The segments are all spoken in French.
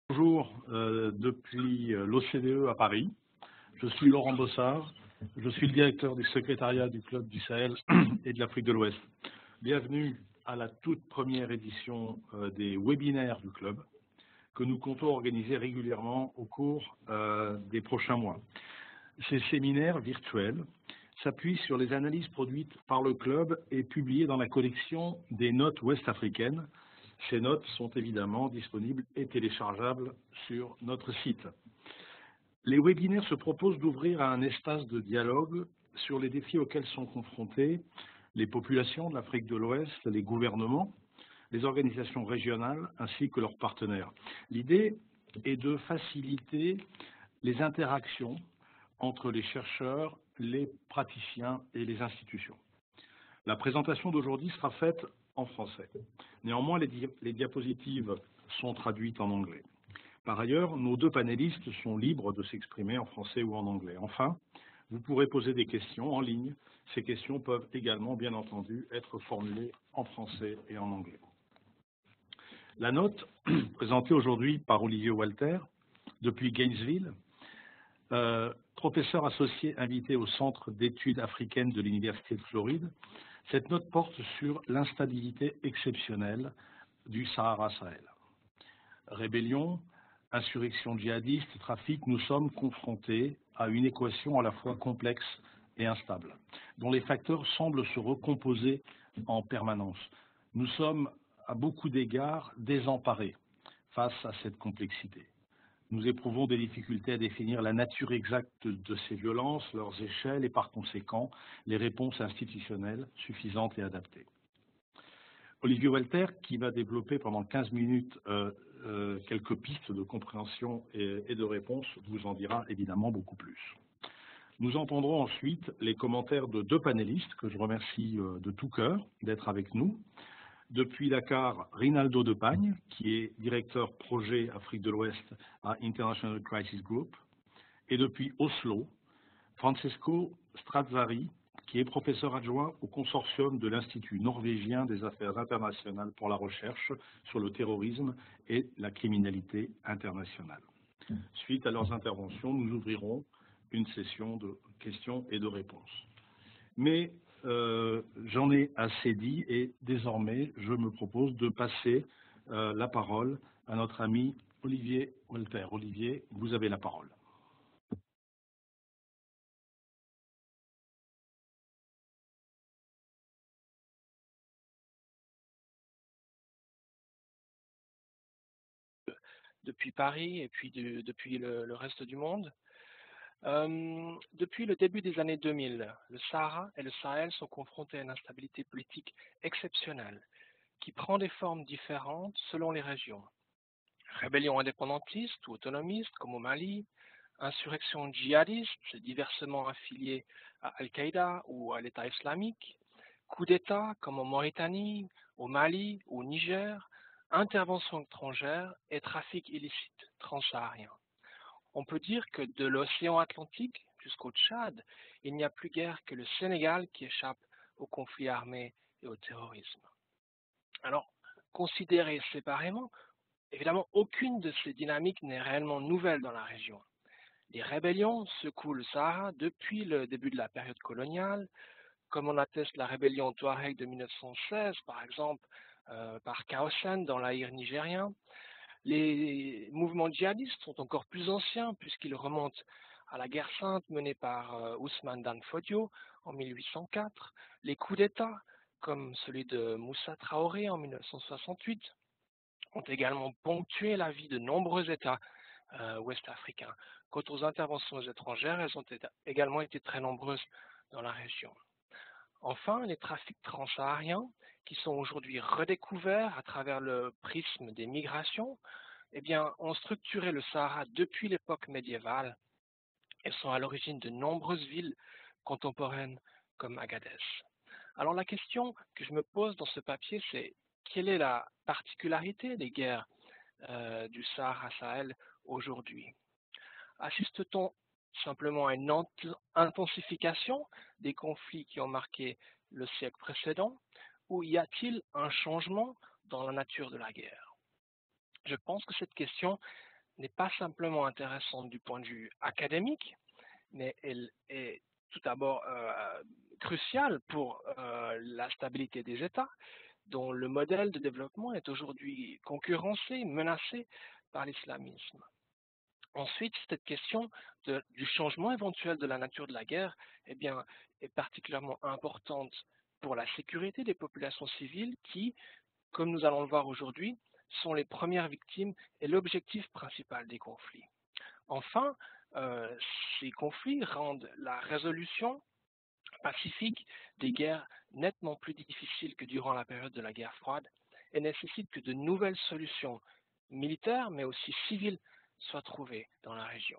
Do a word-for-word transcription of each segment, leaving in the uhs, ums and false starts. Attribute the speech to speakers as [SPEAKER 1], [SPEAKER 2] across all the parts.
[SPEAKER 1] Bonjour, euh, depuis l'O C D E à Paris. Je suis Laurent Bossard, je suis le directeur du secrétariat du Club du Sahel et de l'Afrique de l'Ouest. Bienvenue à la toute première édition euh, des webinaires du Club que nous comptons organiser régulièrement au cours euh, des prochains mois. Ces séminaires virtuels s'appuient sur les analyses produites par le Club et publiées dans la collection des notes ouest-africaines. Ces notes sont évidemment disponibles et téléchargeables sur notre site. Les webinaires se proposent d'ouvrir à un espace de dialogue sur les défis auxquels sont confrontés les populations de l'Afrique de l'Ouest, les gouvernements, les organisations régionales ainsi que leurs partenaires. L'idée est de faciliter les interactions entre les chercheurs, les praticiens et les institutions. La présentation d'aujourd'hui sera faite en français. Néanmoins, les, di les diapositives sont traduites en anglais. Par ailleurs, nos deux panélistes sont libres de s'exprimer en français ou en anglais. Enfin, vous pourrez poser des questions en ligne. Ces questions peuvent également, bien entendu, être formulées en français et en anglais. La note présentée aujourd'hui par Olivier Walter, depuis Gainesville, euh, professeur associé invité au Centre d'études africaines de l'Université de Floride. Cette note porte sur l'instabilité exceptionnelle du Sahara-Sahel. Rébellion, insurrection djihadiste, trafic, nous sommes confrontés à une équation à la fois complexe et instable, dont les facteurs semblent se recomposer en permanence. Nous sommes à beaucoup d'égards désemparés face à cette complexité. Nous éprouvons des difficultés à définir la nature exacte de ces violences, leurs échelles et par conséquent les réponses institutionnelles suffisantes et adaptées. Olivier Walter, qui va développer pendant quinze minutes euh, euh, quelques pistes de compréhension et, et de réponse, vous en dira évidemment beaucoup plus. Nous entendrons ensuite les commentaires de deux panélistes que je remercie euh, de tout cœur d'être avec nous. Depuis Dakar, Rinaldo Depagne, qui est directeur projet Afrique de l'Ouest à International Crisis Group, et depuis Oslo, Francesco Stradzari, qui est professeur adjoint au consortium de l'Institut norvégien des affaires internationales pour la recherche sur le terrorisme et la criminalité internationale. Suite à leurs interventions, nous ouvrirons une session de questions et de réponses. Mais euh, j'en ai assez dit et désormais, je me propose de passer euh, la parole à notre ami Olivier Walter. Olivier, vous avez la parole.
[SPEAKER 2] Depuis Paris et puis de, depuis le, le reste du monde. Euh, depuis le début des années deux mille, le Sahara et le Sahel sont confrontés à une instabilité politique exceptionnelle qui prend des formes différentes selon les régions. Rébellions indépendantistes ou autonomistes comme au Mali, insurrections djihadistes diversement affiliées à Al-Qaïda ou à l'État islamique, coups d'État comme en Mauritanie, au Mali ou au Niger, interventions étrangères et trafic illicite transsaharien. On peut dire que de l'océan Atlantique jusqu'au Tchad, il n'y a plus guère que le Sénégal qui échappe au conflit armé et au terrorisme. Alors, considérées séparément, évidemment, aucune de ces dynamiques n'est réellement nouvelle dans la région. Les rébellions secouent le Sahara depuis le début de la période coloniale, comme en atteste la rébellion Touareg de mille neuf cent seize, par exemple, euh, par Kaosan dans l'Aïr nigérien. Les mouvements djihadistes sont encore plus anciens puisqu'ils remontent à la guerre sainte menée par euh, Ousmane Dan Fodio en mille huit cent quatre, les coups d'État, comme celui de Moussa Traoré en mille neuf cent soixante-huit, ont également ponctué la vie de nombreux États euh, ouest-africains. Quant aux interventions étrangères, elles ont été, également été très nombreuses dans la région. Enfin, les trafics transsahariens, qui sont aujourd'hui redécouverts à travers le prisme des migrations, eh bien, ont structuré le Sahara depuis l'époque médiévale et sont à l'origine de nombreuses villes contemporaines comme Agadez. Alors la question que je me pose dans ce papier, c'est quelle est la particularité des guerres euh, du Sahara-Sahel aujourd'hui? Assiste-t-on simplement à une intensification des conflits qui ont marqué le siècle précédent, ou y a-t-il un changement dans la nature de la guerre? Je pense que cette question n'est pas simplement intéressante du point de vue académique, mais elle est tout d'abord euh, cruciale pour euh, la stabilité des États, dont le modèle de développement est aujourd'hui concurrencé, menacé par l'islamisme. Ensuite, cette question de, du changement éventuel de la nature de la guerre eh bien, est particulièrement importante pour la sécurité des populations civiles qui, comme nous allons le voir aujourd'hui, sont les premières victimes et l'objectif principal des conflits. Enfin, euh, ces conflits rendent la résolution pacifique des guerres nettement plus difficile que durant la période de la guerre froide et nécessitent que de nouvelles solutions militaires mais aussi civiles soient trouvées dans la région.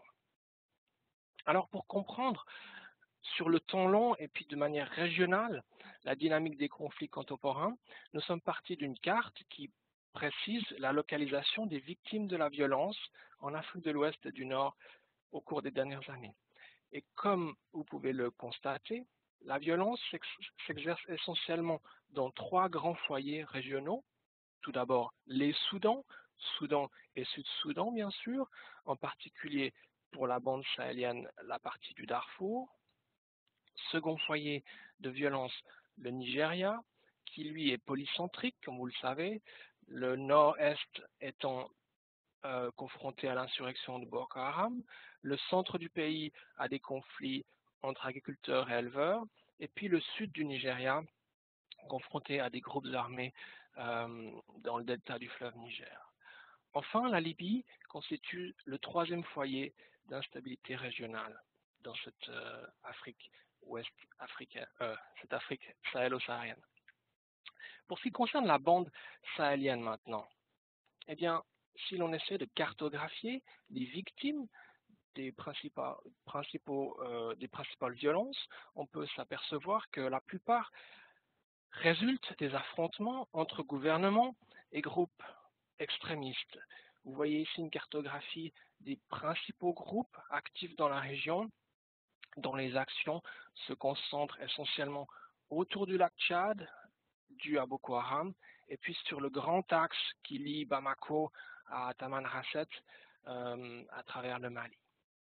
[SPEAKER 2] Alors pour comprendre sur le temps long et puis de manière régionale la dynamique des conflits contemporains, nous sommes partis d'une carte qui précise la localisation des victimes de la violence en Afrique de l'Ouest et du Nord au cours des dernières années. Et comme vous pouvez le constater, la violence s'exerce essentiellement dans trois grands foyers régionaux. Tout d'abord, les Soudans, Soudan et Sud-Soudan bien sûr, en particulier pour la bande sahélienne, la partie du Darfour. Second foyer de violence, le Nigeria, qui lui est polycentrique, comme vous le savez, le nord-est étant euh, confronté à l'insurrection de Boko Haram, le centre du pays a des conflits entre agriculteurs et éleveurs, et puis le sud du Nigeria, confronté à des groupes armés euh, dans le delta du fleuve Niger. Enfin, la Libye constitue le troisième foyer d'instabilité régionale dans cette euh, Afrique ouest africaine, euh, cette Afrique sahélo-saharienne. Pour ce qui concerne la bande sahélienne maintenant, eh bien, si l'on essaie de cartographier les victimes des, principaux, principaux, euh, des principales violences, on peut s'apercevoir que la plupart résultent des affrontements entre gouvernements et groupes extrémistes. Vous voyez ici une cartographie des principaux groupes actifs dans la région, dont les actions se concentrent essentiellement autour du lac Tchad, dû à Boko Haram, et puis sur le grand axe qui lie Bamako à Tamanrasset euh, à travers le Mali.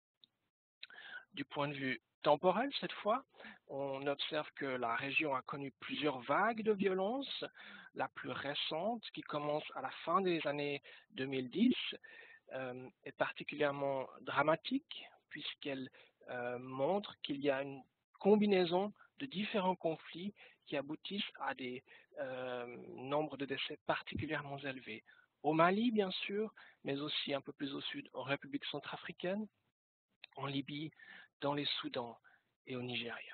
[SPEAKER 2] Du point de vue temporel, cette fois, on observe que la région a connu plusieurs vagues de violence. La plus récente, qui commence à la fin des années deux mille dix, euh, est particulièrement dramatique puisqu'elle euh, montre qu'il y a une combinaison de différents conflits qui aboutissent à des euh, nombres de décès particulièrement élevés. Au Mali, bien sûr, mais aussi un peu plus au sud, en République centrafricaine, en Libye, dans les Soudans et au Nigeria.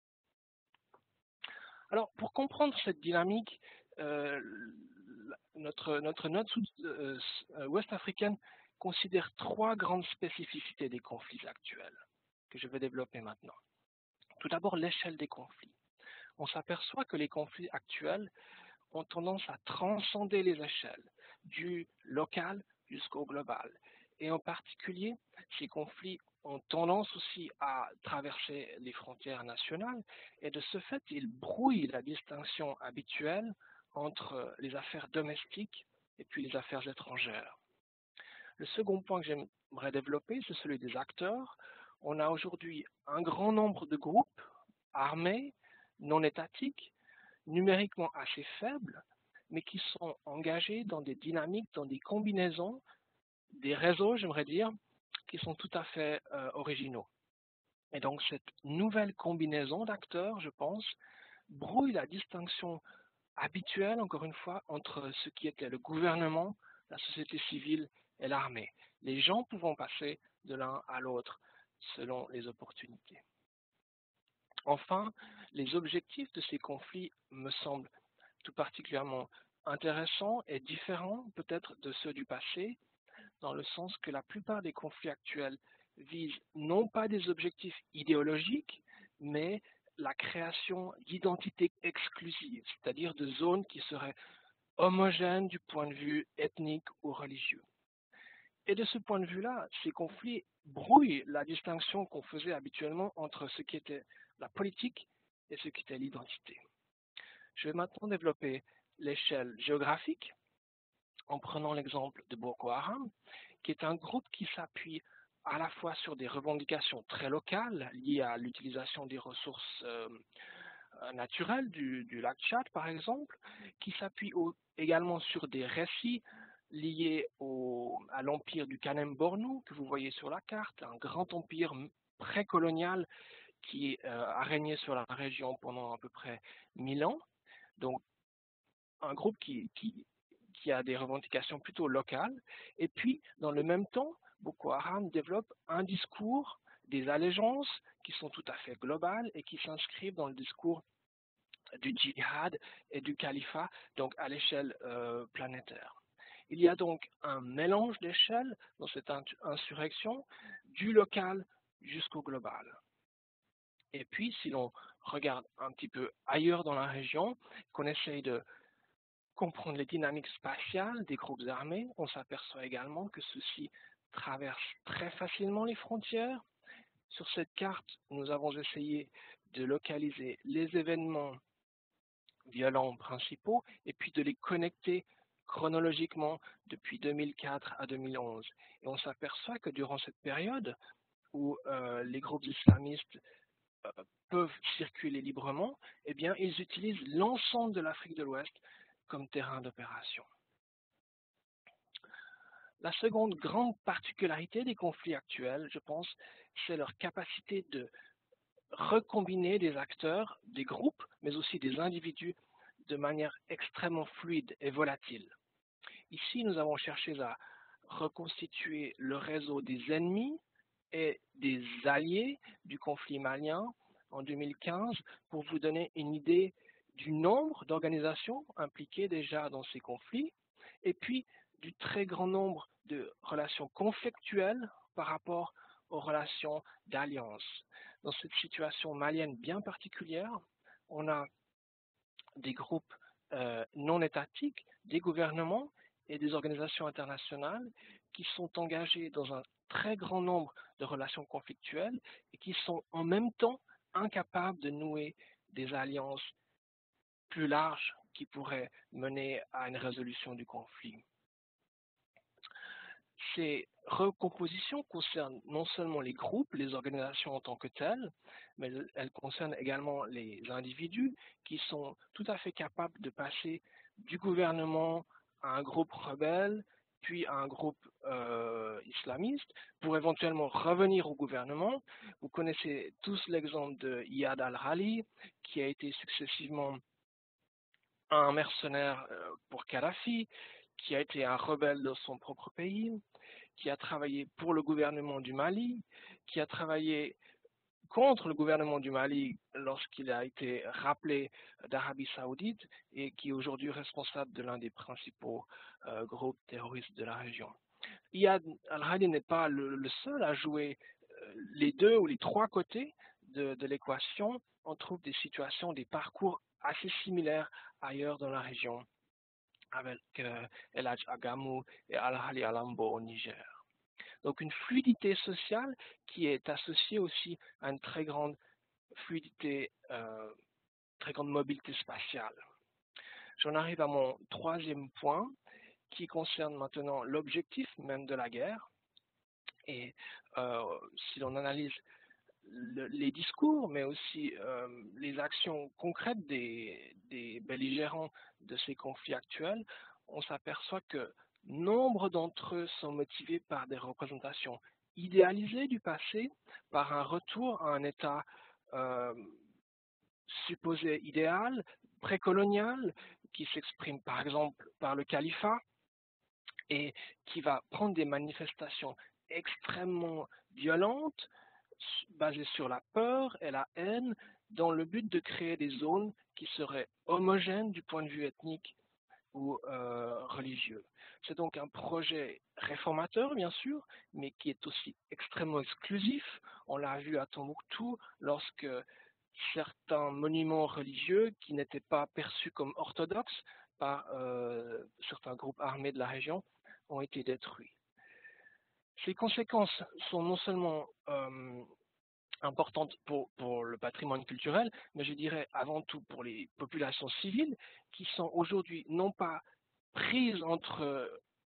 [SPEAKER 2] Alors, pour comprendre cette dynamique, euh, notre, notre note euh, ouest-africaine considère trois grandes spécificités des conflits actuels que je vais développer maintenant. Tout d'abord, l'échelle des conflits. On s'aperçoit que les conflits actuels ont tendance à transcender les échelles, du local jusqu'au global. Et en particulier, ces conflits ont tendance aussi à traverser les frontières nationales et de ce fait, ils brouillent la distinction habituelle entre les affaires domestiques et puis les affaires étrangères. Le second point que j'aimerais développer, c'est celui des acteurs. On a aujourd'hui un grand nombre de groupes armés, non étatiques, numériquement assez faibles, mais qui sont engagés dans des dynamiques, dans des combinaisons, des réseaux, j'aimerais dire, qui sont tout à fait euh, originaux. Et donc cette nouvelle combinaison d'acteurs, je pense, brouille la distinction habituelle, encore une fois, entre ce qui était le gouvernement, la société civile et l'armée. Les gens pouvant passer de l'un à l'autre selon les opportunités. Enfin, les objectifs de ces conflits me semblent tout particulièrement intéressants et différents peut-être de ceux du passé, dans le sens que la plupart des conflits actuels visent non pas des objectifs idéologiques, mais la création d'identités exclusives, c'est-à-dire de zones qui seraient homogènes du point de vue ethnique ou religieux. Et de ce point de vue-là, ces conflits brouillent la distinction qu'on faisait habituellement entre ce qui était la politique et ce qui était l'identité. Je vais maintenant développer l'échelle géographique en prenant l'exemple de Boko Haram, qui est un groupe qui s'appuie à la fois sur des revendications très locales liées à l'utilisation des ressources euh, naturelles du, du lac Tchad, par exemple, qui s'appuie également sur des récits liés au, à l'empire du Kanem-Bornou, que vous voyez sur la carte, un grand empire précolonial qui euh, a régné sur la région pendant à peu près mille ans. Donc, un groupe qui, qui, qui a des revendications plutôt locales. Et puis, dans le même temps, Boko Haram développe un discours des allégeances qui sont tout à fait globales et qui s'inscrivent dans le discours du djihad et du califat, donc à l'échelle euh, planétaire. Il y a donc un mélange d'échelles dans cette insurrection, du local jusqu'au global. Et puis, si l'on regarde un petit peu ailleurs dans la région, qu'on essaye de comprendre les dynamiques spatiales des groupes armés, on s'aperçoit également que ceux-ci traversent très facilement les frontières. Sur cette carte, nous avons essayé de localiser les événements violents principaux et puis de les connecter chronologiquement depuis deux mille quatre à deux mille onze. Et on s'aperçoit que durant cette période où euh, les groupes islamistes euh, peuvent circuler librement, eh bien, ils utilisent l'ensemble de l'Afrique de l'Ouest comme terrain d'opération. La seconde grande particularité des conflits actuels, je pense, c'est leur capacité de recombiner des acteurs, des groupes, mais aussi des individus de manière extrêmement fluide et volatile. Ici, nous avons cherché à reconstituer le réseau des ennemis et des alliés du conflit malien en deux mille quinze pour vous donner une idée du nombre d'organisations impliquées déjà dans ces conflits et puis du très grand nombre de relations conflictuelles par rapport aux relations d'alliance. Dans cette situation malienne bien particulière, on a des groupes euh, non étatiques, des gouvernements et des organisations internationales qui sont engagés dans un très grand nombre de relations conflictuelles et qui sont en même temps incapables de nouer des alliances plus larges qui pourraient mener à une résolution du conflit. Ces recompositions concernent non seulement les groupes, les organisations en tant que telles, mais elles concernent également les individus qui sont tout à fait capables de passer du gouvernement à un groupe rebelle, puis à un groupe euh, islamiste, pour éventuellement revenir au gouvernement. Vous connaissez tous l'exemple de Iyad al-Hali, qui a été successivement un mercenaire pour Kadhafi, qui a été un rebelle de son propre pays, qui a travaillé pour le gouvernement du Mali, qui a travaillé contre le gouvernement du Mali lorsqu'il a été rappelé d'Arabie Saoudite et qui est aujourd'hui responsable de l'un des principaux euh, groupes terroristes de la région. Iyad al-Hadi n'est pas le, le seul à jouer euh, les deux ou les trois côtés de, de l'équation. On trouve des situations, des parcours assez similaires ailleurs dans la région, avec euh, El Hadj Agamou et Al-Hali Alambo au Niger. Donc une fluidité sociale qui est associée aussi à une très grande fluidité, euh, très grande mobilité spatiale. J'en arrive à mon troisième point qui concerne maintenant l'objectif même de la guerre. Et euh, si l'on analyse le, les discours, mais aussi euh, les actions concrètes des, des belligérants de ces conflits actuels, on s'aperçoit que nombre d'entre eux sont motivés par des représentations idéalisées du passé, par un retour à un état euh, supposé idéal, précolonial, qui s'exprime par exemple par le califat et qui va prendre des manifestations extrêmement violentes, basées sur la peur et la haine, dans le but de créer des zones qui seraient homogènes du point de vue ethnique ou euh, religieux. C'est donc un projet réformateur, bien sûr, mais qui est aussi extrêmement exclusif. On l'a vu à Tombouctou lorsque certains monuments religieux qui n'étaient pas perçus comme orthodoxes par euh, certains groupes armés de la région ont été détruits. Ces conséquences sont non seulement euh, importante pour, pour le patrimoine culturel, mais je dirais avant tout pour les populations civiles qui sont aujourd'hui non pas prises entre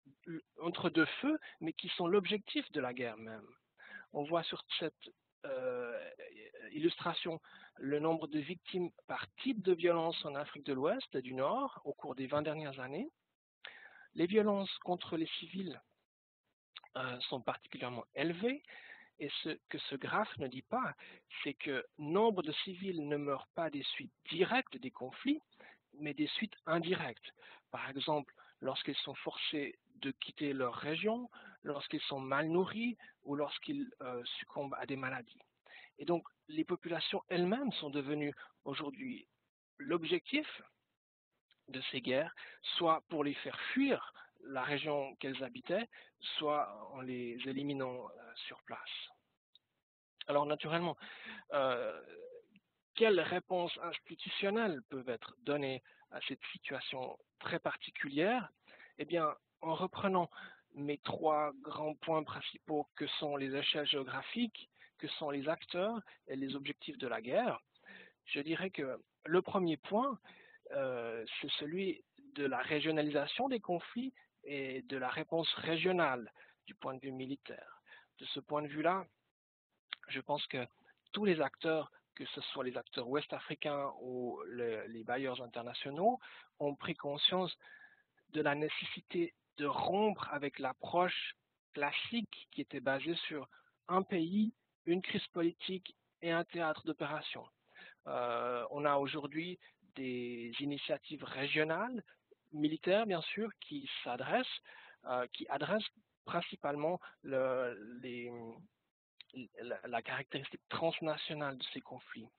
[SPEAKER 2] entre deux feux, mais qui sont l'objectif de la guerre même. On voit sur cette euh, illustration le nombre de victimes par type de violence en Afrique de l'Ouest et du Nord au cours des vingt dernières années. Les violences contre les civils euh, sont particulièrement élevées, et ce que ce graphe ne dit pas, c'est que nombre de civils ne meurent pas des suites directes des conflits, mais des suites indirectes. Par exemple, lorsqu'ils sont forcés de quitter leur région, lorsqu'ils sont mal nourris ou lorsqu'ils euh, succombent à des maladies. Et donc, les populations elles-mêmes sont devenues aujourd'hui l'objectif de ces guerres, soit pour les faire fuir la région qu'elles habitaient, soit en les éliminant euh, sur place. Alors naturellement, euh, quelles réponses institutionnelles peuvent être données à cette situation très particulière? Eh bien, en reprenant mes trois grands points principaux que sont les échelles géographiques, que sont les acteurs et les objectifs de la guerre, je dirais que le premier point, euh, c'est celui de la régionalisation des conflits et de la réponse régionale du point de vue militaire. De ce point de vue-là, je pense que tous les acteurs, que ce soit les acteurs ouest-africains ou le, les bailleurs internationaux, ont pris conscience de la nécessité de rompre avec l'approche classique qui était basée sur un pays, une crise politique et un théâtre d'opération. Euh, on a aujourd'hui des initiatives régionales, militaires bien sûr, qui s'adressent, euh, qui adressent principalement le, les, la, la caractéristique transnationale de ces conflits.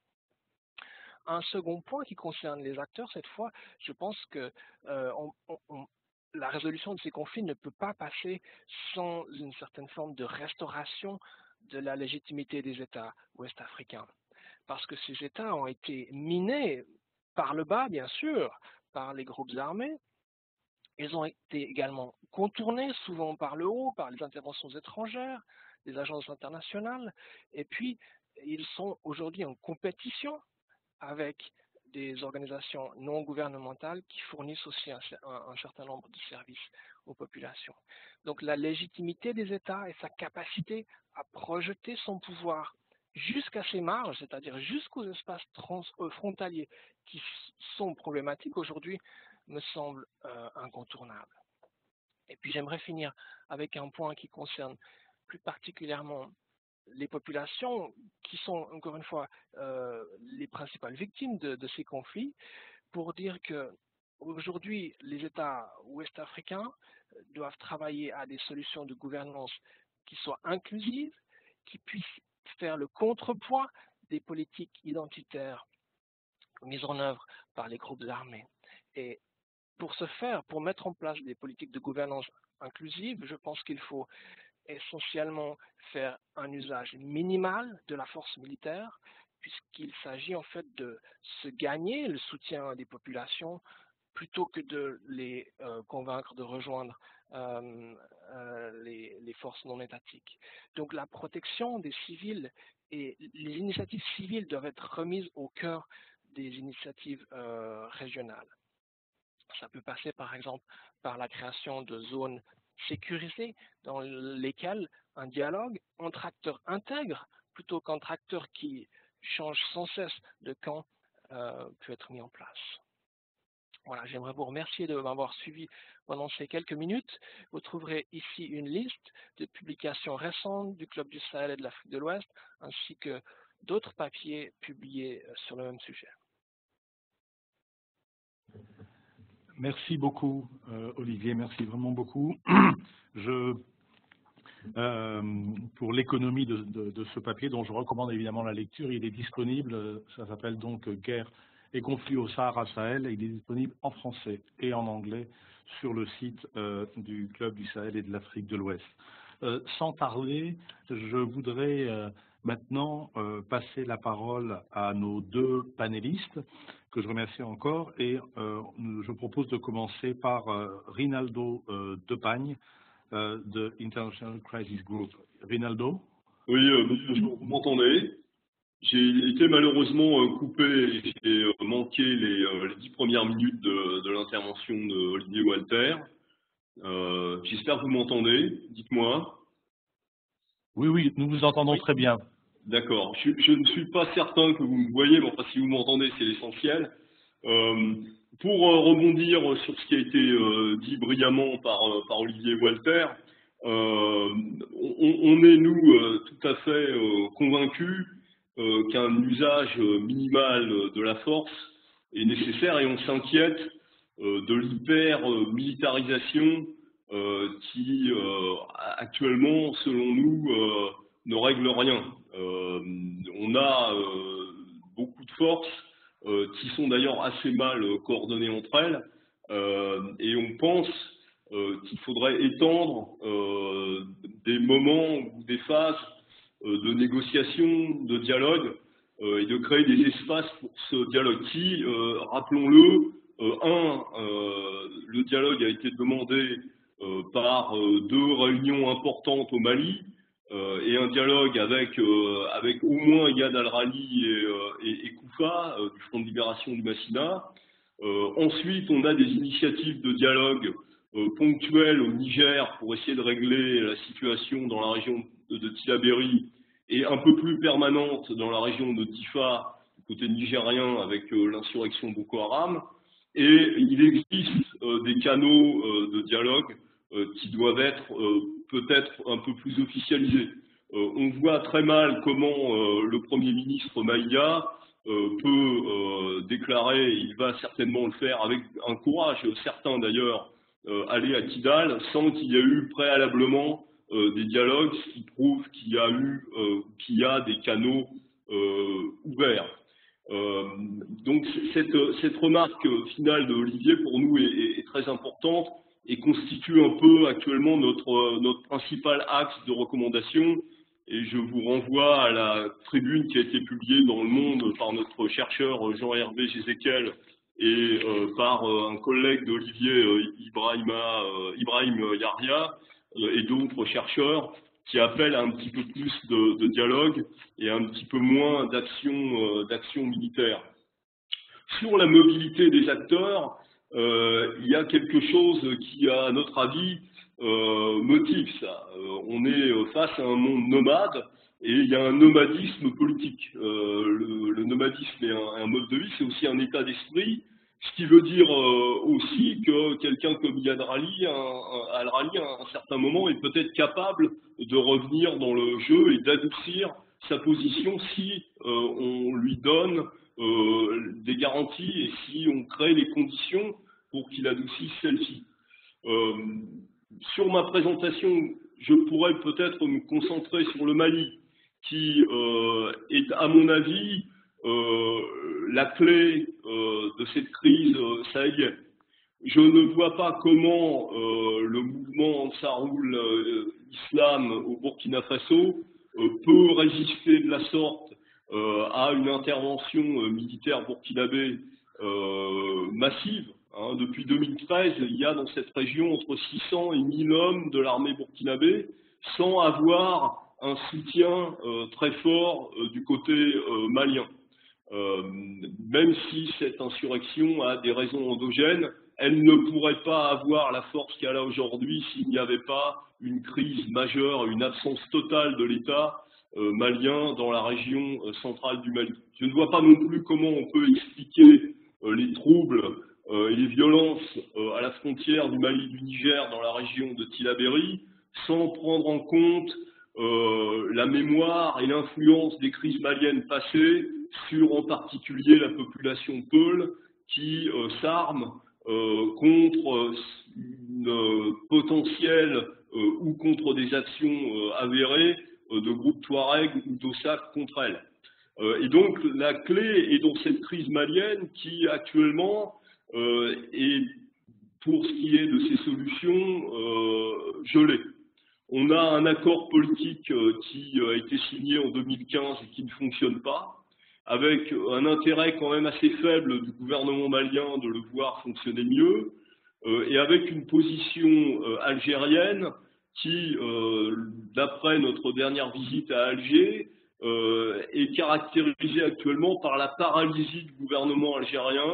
[SPEAKER 2] Un second point qui concerne les acteurs, cette fois, je pense que euh, on, on, la résolution de ces conflits ne peut pas passer sans une certaine forme de restauration de la légitimité des États ouest-africains. Parce que ces États ont été minés par le bas, bien sûr, par les groupes armés. Ils ont été également contournés, souvent par le haut, par les interventions étrangères, les agences internationales. Et puis, ils sont aujourd'hui en compétition avec des organisations non gouvernementales qui fournissent aussi un, un, un certain nombre de services aux populations. Donc la légitimité des États et sa capacité à projeter son pouvoir jusqu'à ses marges, c'est-à-dire jusqu'aux espaces trans, euh, frontaliers qui sont problématiques aujourd'hui, me semble euh, incontournable. Et puis j'aimerais finir avec un point qui concerne plus particulièrement les populations qui sont, encore une fois, euh, les principales victimes de, de ces conflits, pour dire que aujourd'hui, les États ouest-africains doivent travailler à des solutions de gouvernance qui soient inclusives, qui puissent faire le contrepoids des politiques identitaires mises en œuvre par les groupes armés. Et pour ce faire, pour mettre en place des politiques de gouvernance inclusive, je pense qu'il faut essentiellement faire un usage minimal de la force militaire, puisqu'il s'agit en fait de se gagner le soutien des populations plutôt que de les euh, convaincre de rejoindre euh, euh, les, les forces non étatiques. Donc la protection des civils et les initiatives civiles doivent être remises au cœur des initiatives euh, régionales. Ça peut passer par exemple par la création de zones sécurisées dans lesquelles un dialogue entre acteurs intègres plutôt qu'entre acteurs qui changent sans cesse de camp euh, peut être mis en place. Voilà, j'aimerais vous remercier de m'avoir suivi pendant ces quelques minutes. Vous trouverez ici une liste de publications récentes du Club du Sahel et de l'Afrique de l'Ouest, ainsi que d'autres papiers publiés sur le même sujet.
[SPEAKER 1] Merci beaucoup, euh, Olivier, merci vraiment beaucoup. Je, euh, pour l'économie de, de, de ce papier, dont je recommande évidemment la lecture, il est disponible, ça s'appelle donc « Guerre et conflits au Sahara Sahel », et il est disponible en français et en anglais sur le site euh, du Club du Sahel et de l'Afrique de l'Ouest. Euh, sans tarder, je voudrais euh, maintenant euh, passer la parole à nos deux panélistes, que je remercie encore, et euh, je propose de commencer par euh, Rinaldo euh, Depagne euh, de International Crisis Group. Rinaldo?
[SPEAKER 3] Oui, euh, bonjour, vous m'entendez? J'ai été malheureusement euh, coupé et j'ai euh, manqué les, euh, les dix premières minutes de, de l'intervention de Olivier Walter. Euh, J'espère que vous m'entendez. Dites-moi.
[SPEAKER 1] Oui, oui, nous vous entendons
[SPEAKER 2] Oui.
[SPEAKER 1] très bien.
[SPEAKER 3] D'accord. Je, je ne suis pas certain que vous me voyez, mais enfin, si vous m'entendez, c'est l'essentiel. Euh, pour euh, rebondir sur ce qui a été euh, dit brillamment par, euh, par Olivier Walter, euh, on, on est, nous, euh, tout à fait euh, convaincus euh, qu'un usage minimal de la force est nécessaire et on s'inquiète euh, de l'hyper-militarisation euh, qui, euh, actuellement, selon nous, euh, ne règle rien. Euh, on a euh, beaucoup de forces euh, qui sont d'ailleurs assez mal euh, coordonnées entre elles, euh, et on pense euh, qu'il faudrait étendre euh, des moments ou des phases euh, de négociation, de dialogue, euh, et de créer des espaces pour ce dialogue qui, euh, rappelons-le, euh, un, euh, le dialogue a été demandé euh, par euh, deux réunions importantes au Mali, euh, et un dialogue avec, euh, avec au moins Yad al-Rali et, euh, et, et Koufa, euh, du Front de Libération du Massina. Euh, ensuite, on a des initiatives de dialogue euh, ponctuelles au Niger pour essayer de régler la situation dans la région de, de Tillabéri et un peu plus permanente dans la région de Difa, du côté nigérien, avec euh, l'insurrection Boko Haram. Et il existe euh, des canaux euh, de dialogue euh, qui doivent être euh, peut-être un peu plus officialisés. Euh, on voit très mal comment euh, le Premier ministre Maïga euh, peut euh, déclarer, il va certainement le faire avec un courage certain d'ailleurs, euh, aller à Kidal sans qu'il y ait eu préalablement euh, des dialogues, ce qui prouve qu'il y a eu, euh, qu'il y a des canaux euh, ouverts. Euh, donc cette, cette remarque finale de Olivier pour nous est, est, est très importante et constitue un peu actuellement notre, notre principal axe de recommandation. Et je vous renvoie à la tribune qui a été publiée dans Le Monde par notre chercheur Jean-Hervé Gézéquel et euh, par euh, un collègue d'Olivier euh, Ibrahima, euh, Ibrahim Yaria euh, et d'autres chercheurs qui appellent à un petit peu plus de, de dialogue et un petit peu moins d'action euh, d'action militaire. Sur la mobilité des acteurs, euh, il y a quelque chose qui, à notre avis, euh, motive ça. Euh, on est face à un monde nomade et il y a un nomadisme politique. Euh, le, le nomadisme est un, un mode de vie, c'est aussi un état d'esprit, ce qui veut dire euh, aussi que quelqu'un comme Yad al-Rali, al-Rali, à un certain moment, est peut-être capable de revenir dans le jeu et d'adoucir sa position si euh, on lui donne euh, des garanties et si on crée les conditions pour qu'il adoucisse celle-ci. Euh, sur ma présentation, je pourrais peut-être me concentrer sur le Mali, qui euh, est, à mon avis, euh, la clé euh, de cette crise euh, sahélienne. Je ne vois pas comment euh, le mouvement Ansaroul euh, Islam au Burkina Faso euh, peut résister de la sorte euh, à une intervention euh, militaire burkinabé euh, massive. Hein. Depuis deux mille treize, il y a dans cette région entre six cents et mille hommes de l'armée burkinabé sans avoir un soutien euh, très fort euh, du côté euh, malien. Euh, même si cette insurrection a des raisons endogènes, elle ne pourrait pas avoir la force qu'elle a aujourd'hui s'il n'y avait pas une crise majeure, une absence totale de l'État euh, malien dans la région euh, centrale du Mali. Je ne vois pas non plus comment on peut expliquer euh, les troubles euh, et les violences euh, à la frontière du Mali et du Niger dans la région de Tillabéri sans prendre en compte euh, la mémoire et l'influence des crises maliennes passées sur en particulier la population Peul qui euh, s'arme euh, contre une euh, potentielle euh, ou contre des actions euh, avérées euh, de groupes Touareg ou d'Ossak contre elle. Euh, et donc la clé est dans cette crise malienne qui actuellement euh, est, pour ce qui est de ces solutions, euh, gelée. On a un accord politique euh, qui a été signé en deux mille quinze et qui ne fonctionne pas, avec un intérêt quand même assez faible du gouvernement malien de le voir fonctionner mieux, euh, et avec une position euh, algérienne qui, euh, d'après notre dernière visite à Alger, euh, est caractérisée actuellement par la paralysie du gouvernement algérien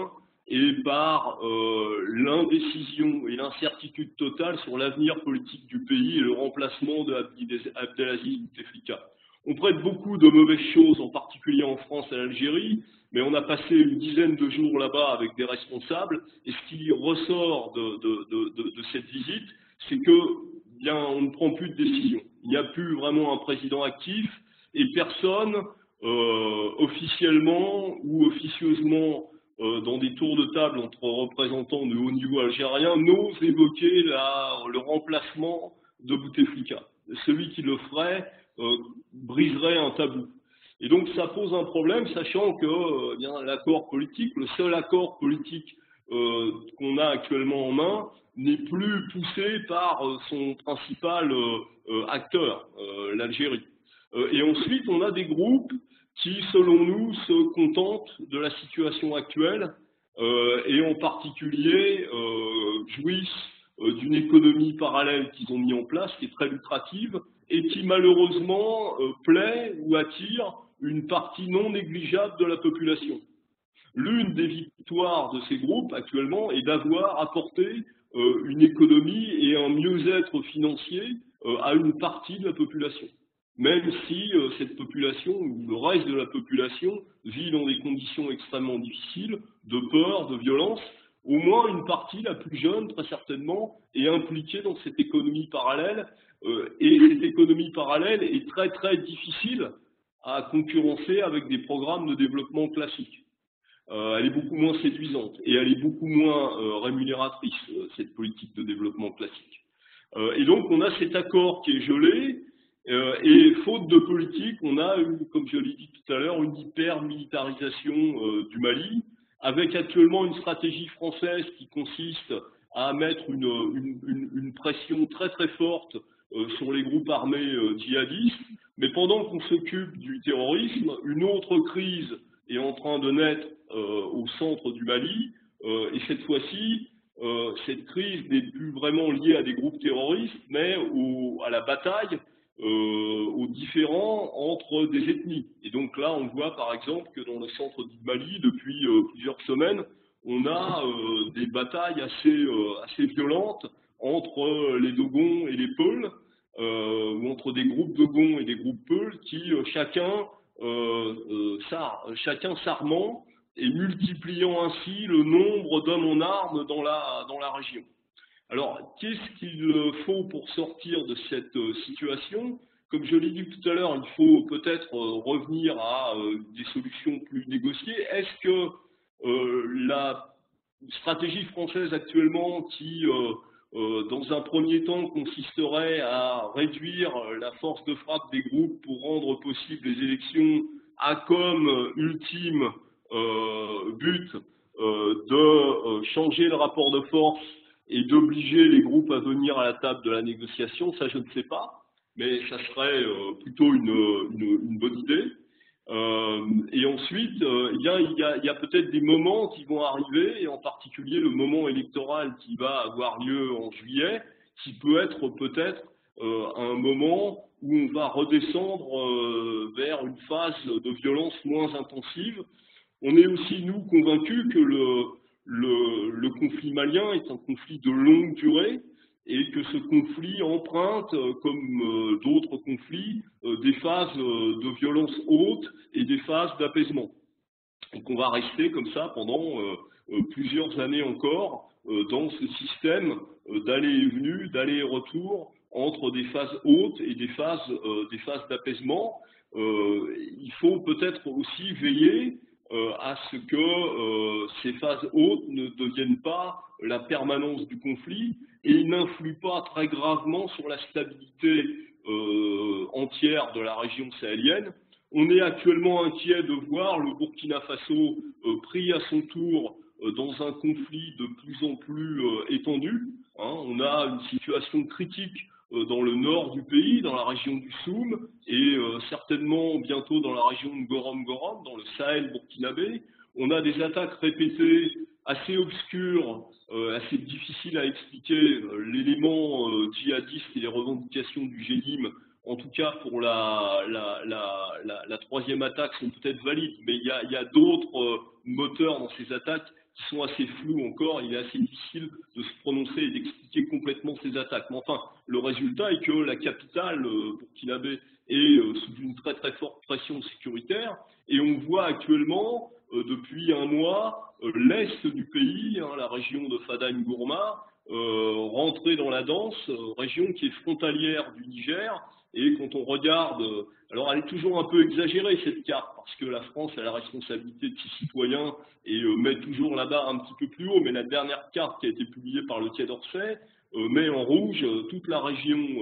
[SPEAKER 3] et par euh, l'indécision et l'incertitude totale sur l'avenir politique du pays et le remplacement de Abdelaziz Bouteflika. On prête beaucoup de mauvaises choses, en particulier en France et en Algérie, mais on a passé une dizaine de jours là-bas avec des responsables, et ce qui ressort de, de, de, de, de cette visite, c'est que bien, on ne prend plus de décision. Il n'y a plus vraiment un président actif, et personne, euh, officiellement ou officieusement, euh, dans des tours de table entre représentants de haut niveau algériens, n'ose évoquer la, le remplacement de Bouteflika. Celui qui le ferait euh, briserait un tabou. Et donc ça pose un problème, sachant que euh, bien, l'accord politique, le seul accord politique euh, qu'on a actuellement en main, n'est plus poussé par euh, son principal euh, euh, acteur, euh, l'Algérie. Euh, et ensuite, on a des groupes qui, selon nous, se contentent de la situation actuelle euh, et en particulier euh, jouissent euh, d'une économie parallèle qu'ils ont mis en place, qui est très lucrative et qui malheureusement euh, plaît ou attire une partie non négligeable de la population. L'une des victoires de ces groupes actuellement est d'avoir apporté euh, une économie et un mieux-être financier euh, à une partie de la population. Même si euh, cette population, ou le reste de la population, vit dans des conditions extrêmement difficiles, de peur, de violence, au moins une partie, la plus jeune très certainement, est impliquée dans cette économie parallèle, euh, et cette économie parallèle est très très difficile à concurrencer avec des programmes de développement classiques. Euh, elle est beaucoup moins séduisante et elle est beaucoup moins euh, rémunératrice, euh, cette politique de développement classique. Euh, et donc on a cet accord qui est gelé, euh, et faute de politique, on a, eu, comme je l'ai dit tout à l'heure, une hyper-militarisation euh, du Mali, avec actuellement une stratégie française qui consiste à mettre une, une, une, une pression très très forte euh, sur les groupes armés euh, djihadistes, mais pendant qu'on s'occupe du terrorisme, une autre crise est en train de naître euh, au centre du Mali, euh, et cette fois-ci, euh, cette crise n'est plus vraiment liée à des groupes terroristes, mais au, à la bataille, euh, aux différends entre des ethnies. Et donc là, on voit par exemple que dans le centre du Mali, depuis euh, plusieurs semaines, on a euh, des batailles assez, euh, assez violentes entre les Dogons et les Peuls, euh, ou entre des groupes Dogons et des groupes Peuls qui, euh, chacun, euh, euh, s'ar- chacun s'armant et multipliant ainsi le nombre d'hommes en armes dans la, dans la région. Alors, qu'est-ce qu'il faut pour sortir de cette euh, situation? Comme je l'ai dit tout à l'heure, il faut peut-être euh, revenir à euh, des solutions plus négociées. Est-ce que euh, la stratégie française actuellement qui, euh, euh, dans un premier temps, consisterait à réduire la force de frappe des groupes pour rendre possible les élections, a comme ultime euh, but euh, de euh, changer le rapport de force et d'obliger les groupes à venir à la table de la négociation, ça je ne sais pas, mais ça serait euh, plutôt une, une, une bonne idée. Euh, et ensuite, euh, eh bien, il y a, il y a peut-être des moments qui vont arriver, et en particulier le moment électoral qui va avoir lieu en juillet, qui peut être peut-être euh, un moment où on va redescendre euh, vers une phase de violence moins intensive. On est aussi, nous, convaincus que le, le, le conflit malien est un conflit de longue durée, et que ce conflit emprunte, euh, comme euh, d'autres conflits, euh, des phases euh, de violence haute et des phases d'apaisement. Donc on va rester comme ça pendant euh, euh, plusieurs années encore euh, dans ce système euh, d'aller et venu, d'aller et retour entre des phases hautes et des phases, euh, des phases d'apaisement. Euh, il faut peut-être aussi veiller euh, à ce que euh, ces phases hautes ne deviennent pas la permanence du conflit et n'influent pas très gravement sur la stabilité euh, entière de la région sahélienne. On est actuellement inquiet de voir le Burkina Faso euh, pris à son tour euh, dans un conflit de plus en plus euh, étendu. Hein. On a une situation critique euh, dans le nord du pays, dans la région du Soum, et euh, certainement bientôt dans la région de Gorom-Gorom, dans le Sahel burkinabé. On a des attaques répétées assez obscures, euh, assez difficiles à expliquer. Euh, L'élément euh, djihadiste et les revendications du G N I M, en tout cas pour la, la, la, la, la troisième attaque, sont peut-être valides, mais il y a, il y a d'autres euh, moteurs dans ces attaques qui sont assez floues encore. Il est assez difficile de se prononcer et d'expliquer complètement ces attaques. Mais enfin, le résultat est que la capitale, euh, burkinabé, est euh, sous une très très forte pression sécuritaire. Et on voit actuellement, euh, depuis un mois, euh, l'est du pays, hein, la région de Fadaïm Gourma, euh, rentrer dans la danse, euh, région qui est frontalière du Niger. Et quand on regarde, euh, alors elle est toujours un peu exagérée cette carte, parce que la France a la responsabilité de ses citoyens et euh, met toujours la barre un petit peu plus haut, mais la dernière carte qui a été publiée par le Quai d'Orsay euh, met en rouge euh, toute la région euh,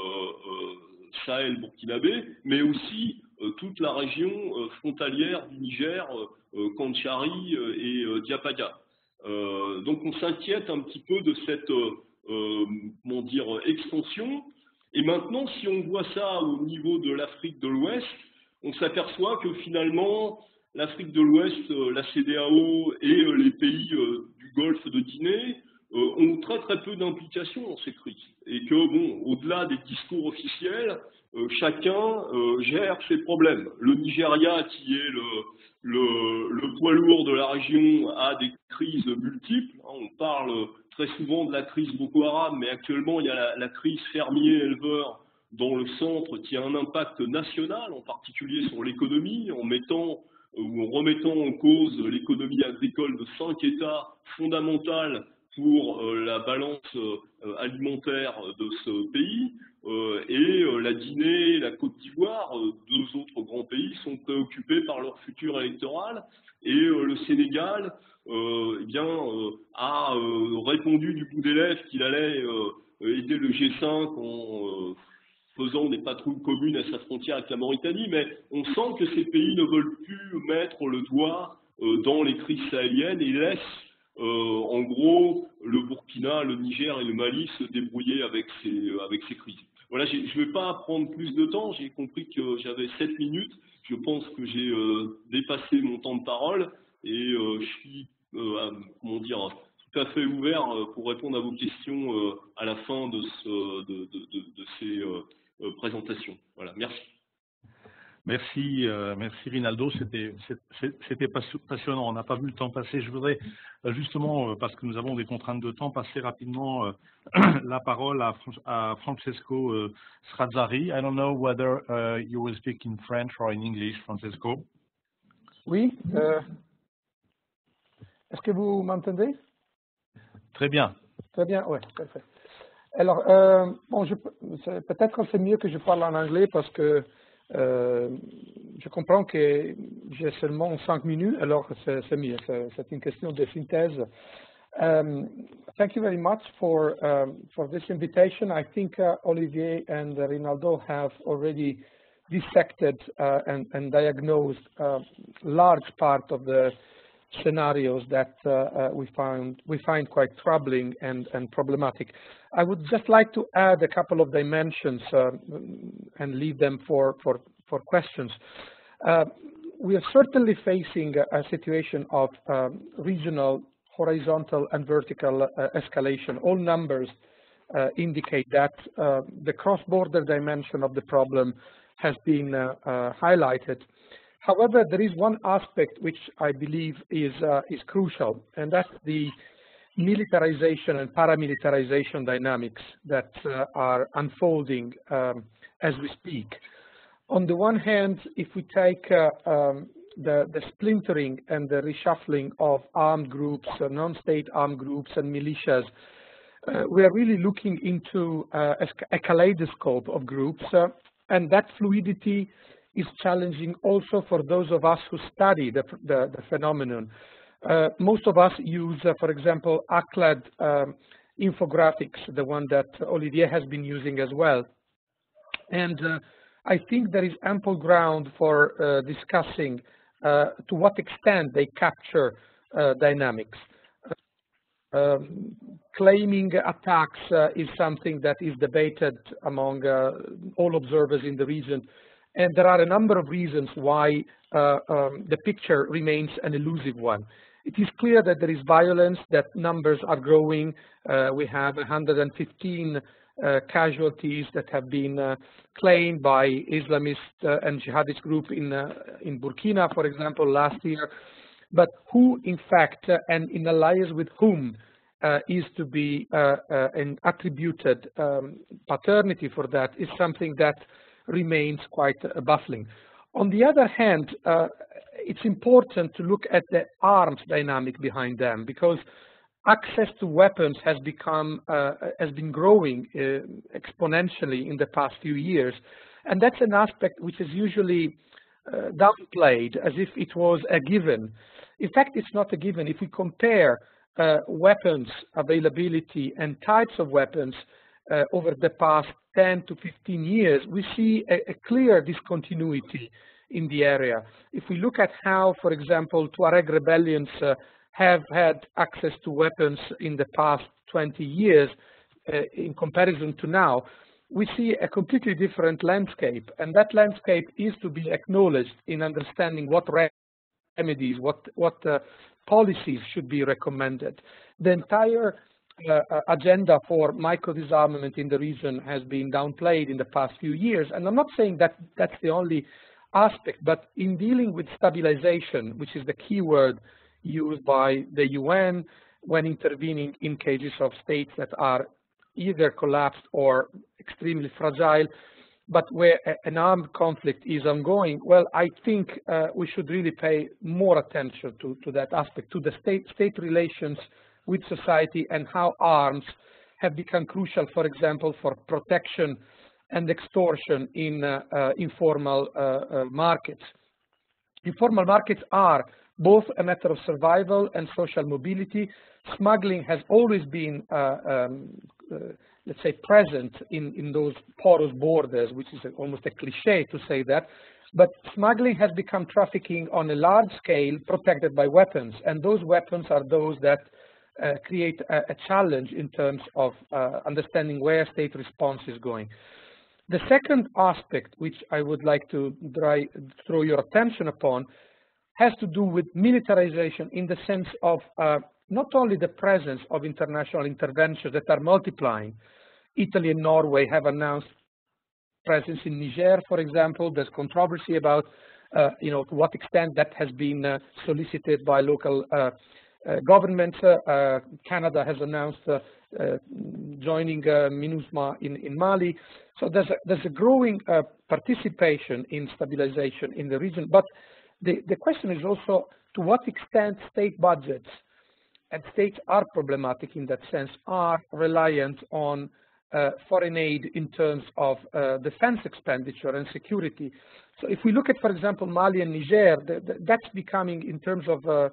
[SPEAKER 3] euh, Sahel-Burkinabé, mais aussi euh, toute la région euh, frontalière du Niger, euh, Kandchari euh, et euh, Diapaga. Euh, donc on s'inquiète un petit peu de cette euh, euh, comment dire, extension. Et maintenant, si on voit ça au niveau de l'Afrique de l'Ouest, on s'aperçoit que finalement, l'Afrique de l'Ouest, la C D A O et les pays du Golfe de Guinée ont très très peu d'implication dans ces crises. Et que, bon, au-delà des discours officiels, chacun gère ses problèmes. Le Nigeria, qui est le, le, le poids lourd de la région, a des crises multiples. On parle très souvent de la crise Boko Haram, mais actuellement il y a la, la crise fermier-éleveur dans le centre qui a un impact national, en particulier sur l'économie, en mettant ou en remettant en cause l'économie agricole de cinq États fondamentales pour euh, la balance euh, alimentaire de ce pays. Euh, et euh, la Guinée et la Côte d'Ivoire, euh, deux autres grands pays, sont préoccupés par leur futur électoral. Et euh, le Sénégal euh, eh bien, euh, a euh, répondu du bout des lèvres qu'il allait euh, aider le G cinq en euh, faisant des patrouilles communes à sa frontière avec la Mauritanie, mais on sent que ces pays ne veulent plus mettre le doigt euh, dans les crises sahéliennes et laissent euh, en gros le Burkina, le Niger et le Mali se débrouiller avec ces, euh, avec ces crises. Voilà, je ne vais pas prendre plus de temps, j'ai compris que j'avais sept minutes, je pense que j'ai euh, dépassé mon temps de parole et euh, je suis, euh, comment dire, tout à fait ouvert pour répondre à vos questions euh, à la fin de, ce, de, de, de, de ces euh, euh, présentations. Voilà, merci.
[SPEAKER 1] Merci, euh, merci Rinaldo, c'était c'était passionnant, on n'a pas vu le temps passer. Je voudrais euh, justement, euh, parce que nous avons des contraintes de temps, passer rapidement euh, la parole à, à Francesco euh, Srazzari. I don't know whether uh, you will speak in French or in English, Francesco.
[SPEAKER 4] Oui, euh, est-ce que vous m'entendez?
[SPEAKER 1] Très bien.
[SPEAKER 4] Très bien, oui, parfait. Alors, euh, bon, peut-être que c'est mieux que je parle en anglais parce que euh, je comprends que j'ai seulement cinq minutes, alors c'est mieux, c'est une question de synthèse. Um, thank you very much for, um, for this invitation. I think uh, Olivier and uh, Rinaldo have already dissected uh, and, and diagnosed a large part of the scenarios that uh, uh, we find we find quite troubling and, and problematic. I would just like to add a couple of dimensions uh, and leave them for for, for questions. Uh, we are certainly facing a, a situation of um, regional, horizontal, and vertical uh, escalation. All numbers uh, indicate that uh, the cross-border dimension of the problem has been uh, uh, highlighted. However, there is one aspect which I believe is, uh, is crucial, and that's the militarization and paramilitarization dynamics that uh, are unfolding um, as we speak. On the one hand, if we take uh, um, the, the splintering and the reshuffling of armed groups, uh, non-state armed groups and militias, uh, we are really looking into uh, a kaleidoscope of groups, uh, and that fluidity is challenging also for those of us who study the, the, the phenomenon. Uh, most of us use, uh, for example, A C L A D um, infographics, the one that Olivier has been using as well. And uh, I think there is ample ground for uh, discussing uh, to what extent they capture uh, dynamics. Um, claiming attacks uh, is something that is debated among uh, all observers in the region. And there are a number of reasons why uh, um, the picture remains an elusive one. It is clear that there is violence, that numbers are growing. Uh, we have one hundred fifteen uh, casualties that have been uh, claimed by Islamist uh, and jihadist group in, uh, in Burkina, for example, last year. but who, in fact, uh, and in alliance with whom uh, is to be uh, uh, an attributed um, paternity for that is something that remains quite uh, baffling. On the other hand, uh, it's important to look at the arms dynamic behind them, because access to weapons has become uh, has been growing uh, exponentially in the past few years, and that's an aspect which is usually uh, downplayed as if it was a given. In fact, it's not a given. If we compare uh, weapons availability and types of weapons uh, over the past ten to fifteen years, we see a, a clear discontinuity in the area. If we look at how, for example, Tuareg rebellions uh, have had access to weapons in the past twenty years uh, in comparison to now, we see a completely different landscape, and that landscape is to be acknowledged in understanding what remedies, what, what uh, policies should be recommended. The entire uh, agenda for micro-disarmament in the region has been downplayed in the past few years, and I'm not saying that that's the only aspect, but in dealing with stabilization, which is the key word used by the U N when intervening in cases of states that are either collapsed or extremely fragile, but where an armed conflict is ongoing, well, I think uh, we should really pay more attention to, to that aspect, to the state, state relations with society and how arms have become crucial, for example, for protection and extortion in uh, uh, informal uh, uh, markets. Informal markets are both a matter of survival and social mobility. Smuggling has always been, uh, um, uh, let's say, present in, in those porous borders, which is a, almost a cliche to say that. But smuggling has become trafficking on a large scale protected by weapons. And those weapons are those that uh, create a, a challenge in terms of uh, understanding where state response is going. The second aspect, which I would like to dry, throw your attention upon, has to do with militarization in the sense of uh, not only the presence of international interventions that are multiplying. Italy and Norway have announced presence in Niger, for example. There's controversy about, uh, you know, to what extent that has been uh, solicited by local uh, uh, governments. Uh, Canada has announced uh, uh, joining uh, MINUSMA in, in Mali. So there's a, there's a growing uh, participation in stabilization in the region. But the, the question is also to what extent state budgets, and states are problematic in that sense, are reliant on uh, foreign aid in terms of uh, defense expenditure and security. So if we look at, for example, Mali and Niger, the, the, that's becoming, in terms of uh,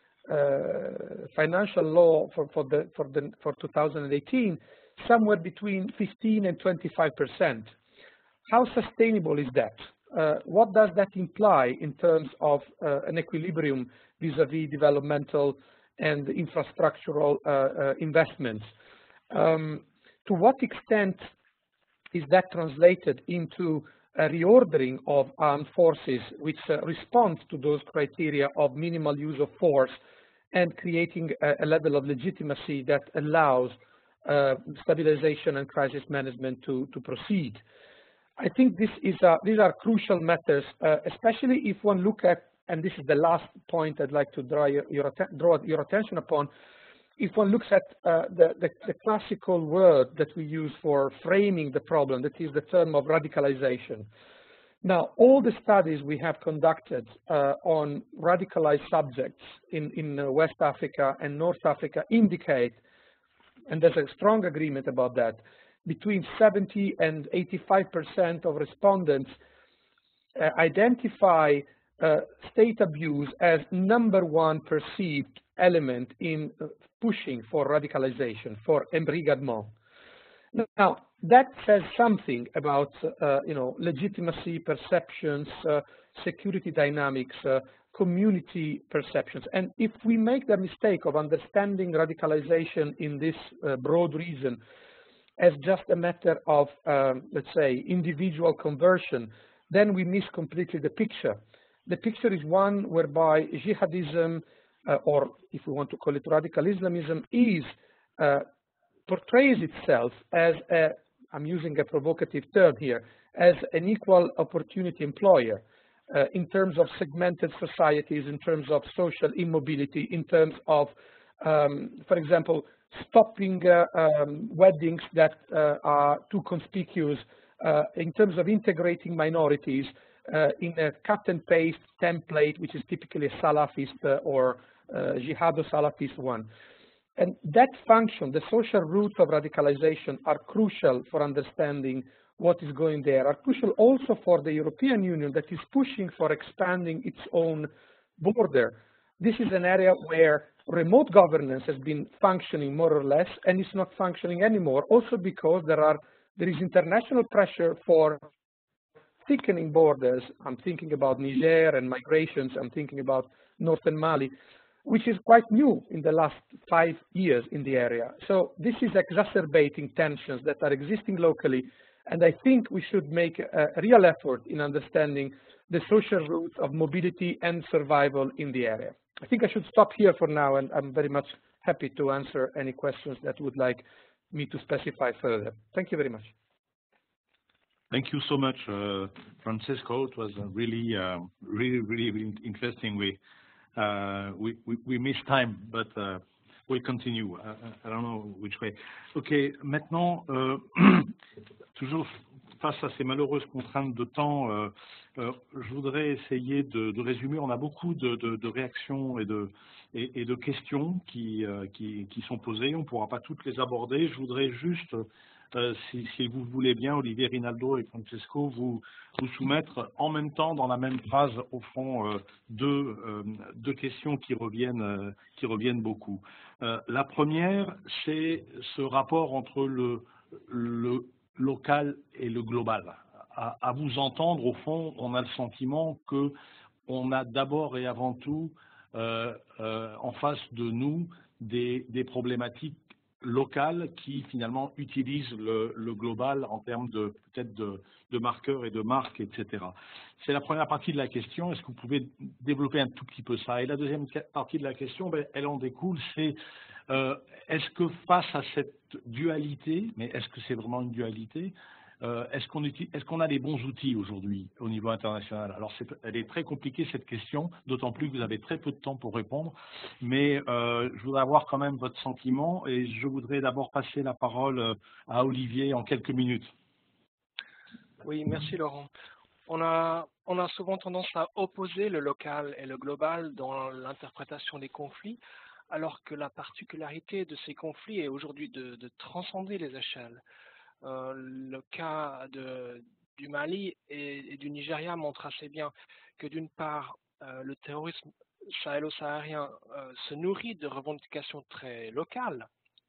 [SPEAKER 4] uh, financial law for, for, the, for, the, for two thousand eighteen, somewhere between fifteen and twenty-five percent. How sustainable is that? Uh, what does that imply in terms of uh, an equilibrium vis-a-vis developmental and infrastructural uh, uh, investments? Um, to what extent is that translated into a reordering of armed forces which uh, responds to those criteria of minimal use of force and creating a, a level of legitimacy that allows uh, stabilization and crisis management to, to proceed? I think this is a, these are crucial matters, uh, especially if one look at, and this is the last point I'd like to draw your, your, draw your attention upon, if one looks at uh, the, the, the classical word that we use for framing the problem, that is the term of radicalization. Now, all the studies we have conducted uh, on radicalized subjects in, in uh, West Africa and North Africa indicate, and there's a strong agreement about that, between seventy and eighty-five percent of respondents uh, identify uh, state abuse as number one perceived element in uh, pushing for radicalization, for embrigadement. Now, that says something about, uh, you know, legitimacy, perceptions, uh, security dynamics, uh, community perceptions. And if we make the mistake of understanding radicalization in this uh, broad region as just a matter of, um, let's say, individual conversion, then we miss completely the picture. The picture is one whereby jihadism, uh, or if we want to call it radical Islamism, is uh, portrays itself as a, I'm using a provocative term here, as an equal opportunity employer. uh, in terms of segmented societies, in terms of social immobility, in terms of, um, for example, stopping uh, um, weddings that uh, are too conspicuous, uh, in terms of integrating minorities uh, in a cut and paste template, which is typically a Salafist uh, or uh, Jihado-Salafist one. And that function, the social roots of radicalization, are crucial for understanding what is going there, are crucial also for the European Union that is pushing for expanding its own border. This is an area where remote governance has been functioning more or less, and it's not functioning anymore, also because there are there is international pressure for thickening borders. I'm thinking about Niger and migrations, I'm thinking about northern Mali, which is quite new in the last five years in the area. So this is exacerbating tensions that are existing locally, and I think we should make a, a real effort in understanding the social roots of mobility and survival in the area. I think I should stop here for now, and I'm very much happy to answer any questions that would like me to specify further. Thank you very much.
[SPEAKER 1] Thank you so much, uh, Francesco. It was really, uh, really, really interesting. We, uh, we, we, we missed time, but uh, we'll continue. Uh, I don't know which way. Ok, maintenant, euh, toujours face à ces malheureuses contraintes de temps, euh, euh, je voudrais essayer de, de résumer. On a beaucoup de, de, de réactions et de, et, et de questions qui, euh, qui, qui sont posées. On ne pourra pas toutes les aborder. Je voudrais juste, euh, si, si vous voulez bien, Olivier Rinaldo et Francesco, vous, vous soumettre en même temps, dans la même phrase, au fond, euh, deux, euh, deux questions qui reviennent, euh, qui reviennent beaucoup. Euh, la première, c'est ce rapport entre le, le local et le global. À, à vous entendre, au fond, on a le sentiment que on a d'abord et avant tout euh, euh, en face de nous des, des problématiques locales qui finalement utilisent le, le global en termes de peut-être de, de marqueurs et de marques, et cetera. C'est la première partie de la question. Est-ce que vous pouvez développer un tout petit peu ça? Et la deuxième partie de la question, ben, elle en découle, c'est euh, est-ce que face à cette dualité, mais est-ce que c'est vraiment une dualité, euh, est-ce qu'on est qu'on a les bons outils aujourd'hui au niveau international? Alors, est, elle est très compliquée cette question, d'autant plus que vous avez très peu de temps pour répondre, mais euh, je voudrais avoir quand même votre sentiment et je voudrais d'abord passer la parole à Olivier en quelques minutes.
[SPEAKER 2] Oui, merci Laurent. On a, on a souvent tendance à opposer le local et le global dans l'interprétation des conflits, alors que la particularité de ces conflits est aujourd'hui de, de transcender les échelles. Euh, le cas de, du Mali et, et du Nigeria montre assez bien que d'une part, euh, le terrorisme sahélo-saharien euh, se nourrit de revendications très locales.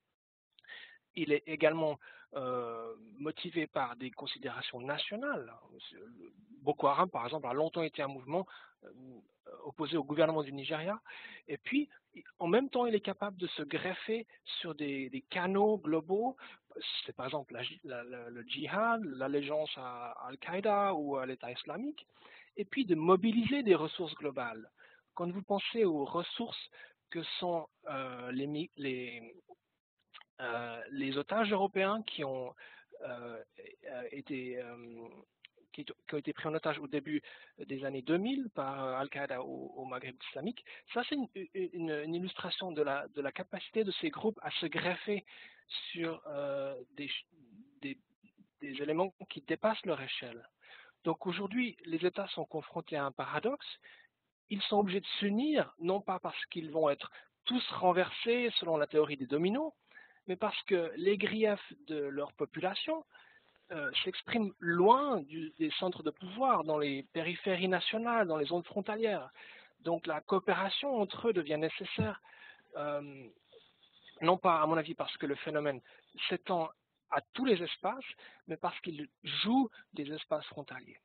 [SPEAKER 2] Il est également euh, motivé par des considérations nationales. Boko Haram, par exemple, a longtemps été un mouvement euh, opposé au gouvernement du Nigeria. Et puis, en même temps, il est capable de se greffer sur des, des canaux globaux. C'est par exemple la, la, la, le djihad, l'allégeance à Al-Qaïda ou à l'État islamique. Et puis de mobiliser des ressources globales. Quand vous pensez aux ressources que sont euh, les... les Euh, les otages européens qui ont, euh, été, euh, qui, qui ont été pris en otage au début des années deux mille par Al-Qaïda au, au Maghreb islamique, ça c'est une, une, une illustration de la, de la capacité de ces groupes à se greffer sur euh, des, des, des éléments qui dépassent leur échelle. Donc aujourd'hui, les États sont confrontés à un paradoxe. Ils sont obligés de s'unir, non pas parce qu'ils vont être tous renversés selon la théorie des dominos, mais parce que les griefs de leur population euh, s'expriment loin du, des centres de pouvoir, dans les périphéries nationales, dans les zones frontalières. Donc la coopération entre eux devient nécessaire, euh, non pas, à mon avis, parce que le phénomène s'étend à tous les espaces, mais parce qu'il joue des espaces frontaliers.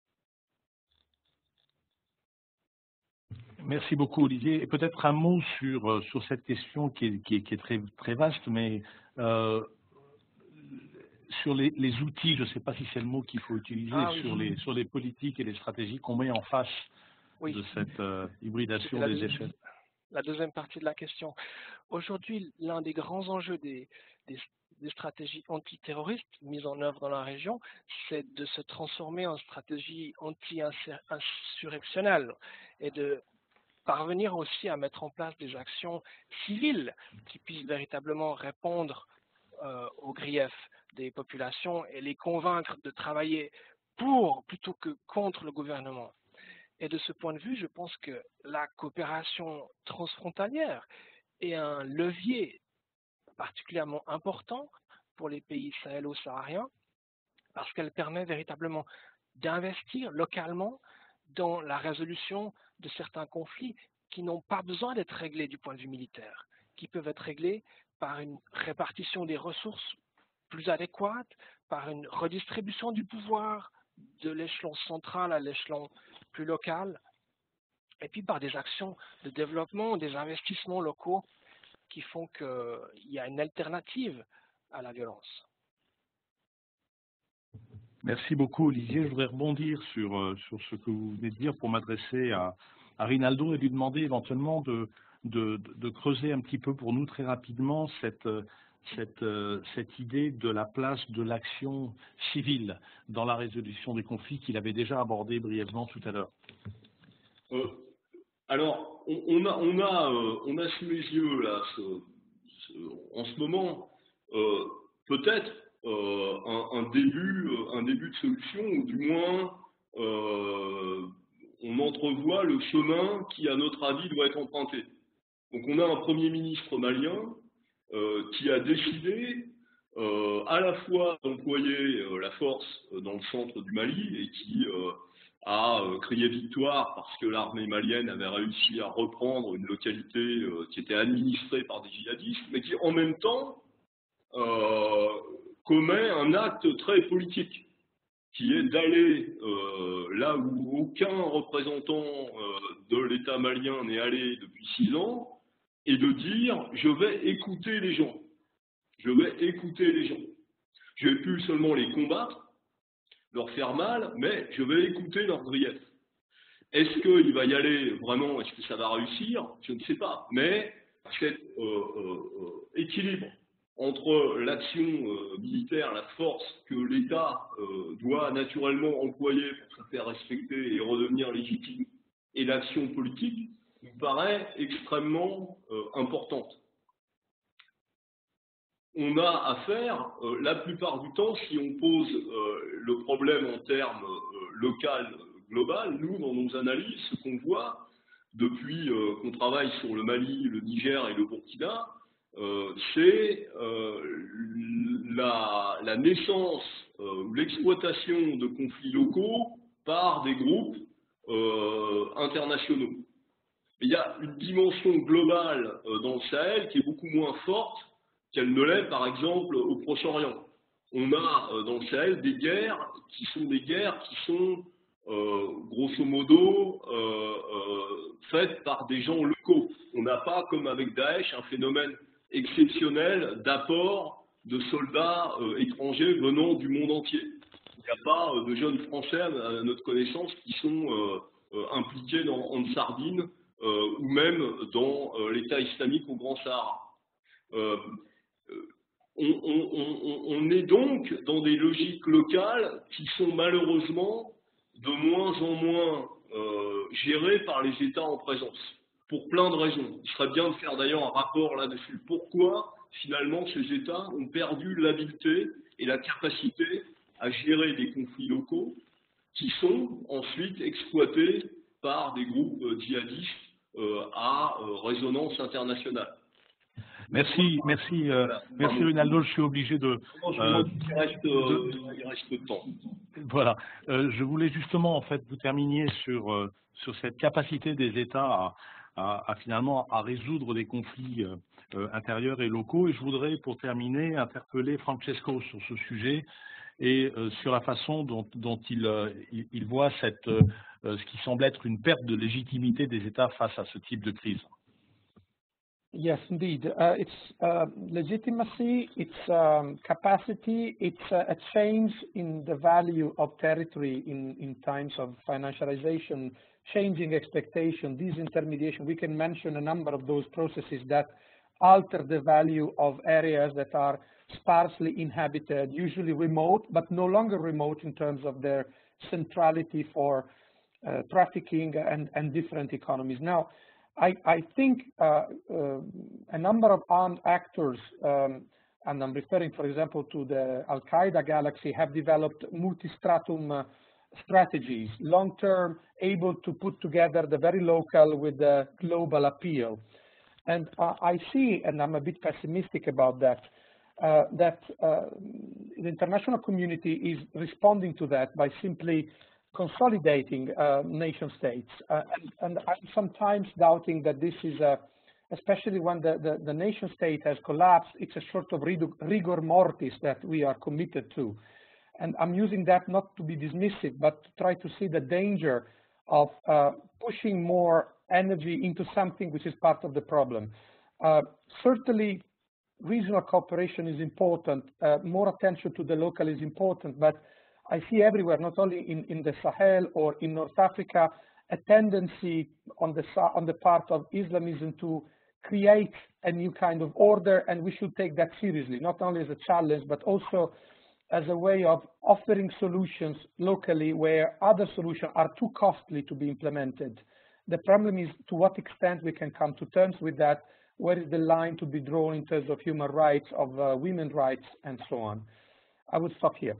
[SPEAKER 1] Merci beaucoup, Olivier. Et peut-être un mot sur, sur cette question qui est, qui est, qui est très, très vaste, mais euh, sur les, les outils, je ne sais pas si c'est le mot qu'il faut utiliser, ah, sur, oui. les, sur les politiques et les stratégies qu'on met en face oui. de cette euh, hybridation des
[SPEAKER 2] deuxième,
[SPEAKER 1] échelles.
[SPEAKER 2] La deuxième partie de la question. Aujourd'hui, l'un des grands enjeux des, des, des stratégies antiterroristes mises en œuvre dans la région, c'est de se transformer en stratégie anti-insurrectionnelle et de parvenir aussi à mettre en place des actions civiles qui puissent véritablement répondre euh, aux griefs des populations et les convaincre de travailler pour plutôt que contre le gouvernement. Et de ce point de vue, je pense que la coopération transfrontalière est un levier particulièrement important pour les pays sahélo-sahariens parce qu'elle permet véritablement d'investir localement dans la résolution de certains conflits qui n'ont pas besoin d'être réglés du point de vue militaire, qui peuvent être réglés par une répartition des ressources plus adéquate, par une redistribution du pouvoir de l'échelon central à l'échelon plus local, et puis par des actions de développement, des investissements locaux qui font qu'il y a une alternative à la violence.
[SPEAKER 1] Merci beaucoup, Olivier. Je voudrais rebondir sur, euh, sur ce que vous venez de dire pour m'adresser à, à Rinaldo et lui demander éventuellement de, de, de creuser un petit peu pour nous très rapidement cette, cette, cette idée de la place de l'action civile dans la résolution des conflits qu'il avait déjà abordé brièvement tout à l'heure.
[SPEAKER 3] Euh, alors, on, on, a, on, a, euh, on a sous les yeux, là, ce, ce, en ce moment, euh, peut-être Euh, un, un, début, euh, un début de solution, ou du moins euh, on entrevoit le chemin qui, à notre avis, doit être emprunté. Donc on a un Premier ministre malien euh, qui a décidé euh, à la fois d'employer euh, la force euh, dans le centre du Mali et qui euh, a euh, crié victoire parce que l'armée malienne avait réussi à reprendre une localité euh, qui était administrée par des djihadistes, mais qui en même temps euh, commet un acte très politique, qui est d'aller euh, là où aucun représentant euh, de l'État malien n'est allé depuis six ans, et de dire « je vais écouter les gens, je vais écouter les gens. Je vais plus seulement les combattre, leur faire mal, mais je vais écouter leurs griefs. » Est-ce qu'il va y aller vraiment, est-ce que ça va réussir? Je ne sais pas, mais cet euh, euh, équilibre entre l'action euh, militaire, la force que l'État euh, doit naturellement employer pour se faire respecter et redevenir légitime, et l'action politique, nous paraît extrêmement euh, importante. On a affaire, euh, la plupart du temps, si on pose euh, le problème en termes euh, local, global, nous, dans nos analyses, ce qu'on voit, depuis euh, qu'on travaille sur le Mali, le Niger et le Burkina, Euh, c'est euh, la, la naissance euh, ou l'exploitation de conflits locaux par des groupes euh, internationaux. Il y a une dimension globale euh, dans le Sahel qui est beaucoup moins forte qu'elle ne l'est par exemple au Proche-Orient. On a euh, dans le Sahel des guerres qui sont des guerres qui sont euh, grosso modo euh, euh, faites par des gens locaux. On n'a pas, comme avec Daesh, un phénomène exceptionnel d'apport de soldats euh, étrangers venant du monde entier. Il n'y a pas euh, de jeunes Français, à notre connaissance, qui sont euh, euh, impliqués dans Ansardine euh, ou même dans euh, l'État islamique au Grand Sahara. Euh, on, on, on, on est donc dans des logiques locales qui sont malheureusement de moins en moins euh, gérées par les États en présence. Pour plein de raisons. Il serait bien de faire d'ailleurs un rapport là-dessus. Pourquoi, finalement, ces États ont perdu l'habileté et la capacité à gérer des conflits locaux qui sont ensuite exploités par des groupes djihadistes euh, à euh, résonance internationale.
[SPEAKER 1] Merci, merci, euh, voilà. merci Rinaldo. Je suis obligé de.
[SPEAKER 3] Euh, il, reste, euh, de il reste peu de temps.
[SPEAKER 1] Voilà. Euh, je voulais justement en fait vous terminer sur euh, sur cette capacité des États à À, à finalement à résoudre des conflits euh, intérieurs et locaux. Et je voudrais, pour terminer, interpeller Francesco sur ce sujet et euh, sur la façon dont, dont il, euh, il, il voit cette, euh, ce qui semble être une perte de légitimité des États face à ce type de crise.
[SPEAKER 4] Yes, indeed. Uh, it's uh, legitimacy, it's um, capacity, it's uh, a change in the value of territory in, in times of financialization, changing expectation, disintermediation. We can mention a number of those processes that alter the value of areas that are sparsely inhabited, usually remote, but no longer remote in terms of their centrality for uh, trafficking and, and different economies. Now, I, I think uh, uh, a number of armed actors, um, and I'm referring, for example, to the Al-Qaeda galaxy, have developed multi-stratum uh, strategies, long-term, able to put together the very local with the global appeal. And uh, I see, and I'm a bit pessimistic about that, uh, that uh, the international community is responding to that by simply consolidating uh, nation states. Uh, and, and I'm sometimes doubting that this is a, especially when the, the, the nation state has collapsed, it's a sort of rigor mortis that we are committed to. And I'm using that not to be dismissive, but to try to see the danger of uh, pushing more energy into something which is part of the problem. Uh, certainly, regional cooperation is important. Uh, more attention to the local is important, but I see everywhere, not only in, in the Sahel or in North Africa, a tendency on the, on the part of Islamism to create a new kind of order, and we should take that seriously, not only as a challenge, but also as a way of offering solutions locally where other solutions are too costly to be implemented. The problem is to what extent we can come to terms with that, where is the line to be drawn in terms of human rights, of uh, women's rights, and so on. I would stop here.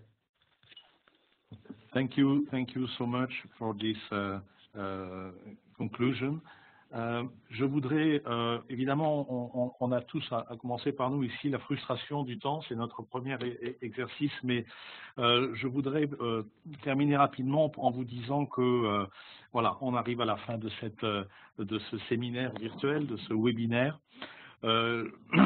[SPEAKER 1] Thank you, thank you so much for this uh, uh, conclusion. Euh, je voudrais, euh, évidemment, on, on, on a tous, à, à commencer par nous ici, la frustration du temps, c'est notre premier e exercice, mais euh, je voudrais euh, terminer rapidement en vous disant que, euh, voilà, on arrive à la fin de, cette, de ce séminaire virtuel, de ce webinaire. Euh,